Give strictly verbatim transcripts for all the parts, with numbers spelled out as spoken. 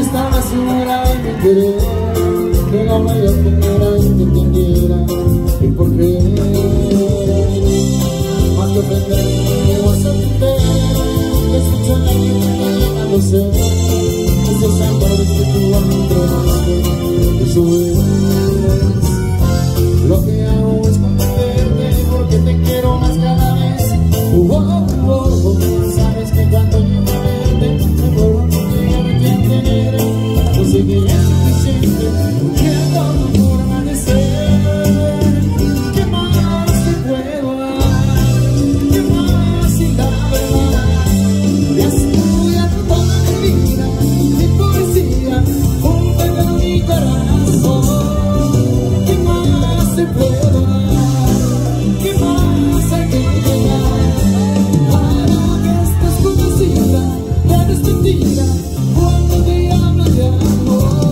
estaba segura de mi querer, que lo mayor que era y que entendiera y por qué más que ofender me vas a entender. Escucha la vida llenándose esos amores que tú a mí entregaste. Eso es lo que hago, es convencerte porque te quiero más cada vez. Oh, oh, oh, oh. Sabes que cuando yo me verte me vuelvo a contigo que tener. No sé que es suficiente, quiero tu forma de ser. ¿Qué más te puedo dar? ¿Qué más si la verdad ya estudia toda mi vida, mi poesía junto a mi corazón? ¿Qué más te puedo dar? ¿Qué más hay que llegar para que estés conocida? Ya no es mentira cuando te hablo de amor.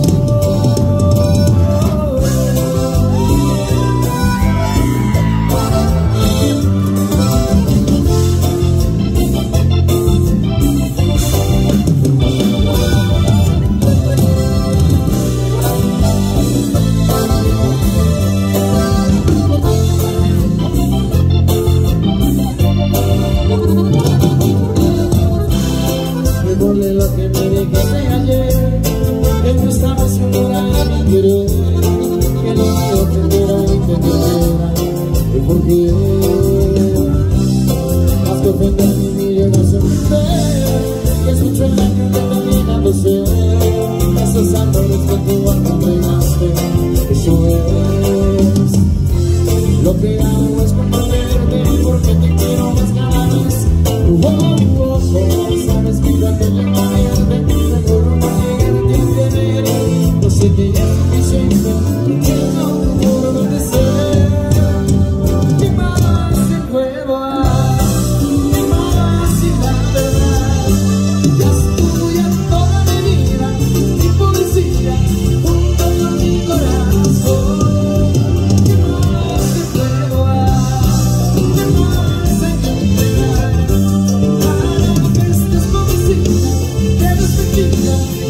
Recuerde lo que me dijiste ayer, que no estaba segura de mi querer, que no me ofendiera y que te diera y por qué más que ofender mi vida no se entender. Que escucho el año que terminándose esos amores que tú abandonaste. Eso es lo que hago, es comprometerte porque te quiero más cada vez. Oh, oh, oh, oh. Sabes que cuando yo me verte me vuelvo a quererte y tener. No sé que es suficiente, quiero tu forma de ser. ¿Qué más te puedo dar? ¿Qué más si la verdad ya es tuya toda mi vida, mi poesía junto a mi corazón? ¿Qué más te puedo dar? ¿Qué más hay que entregar para que estés convencida? Que no es mentira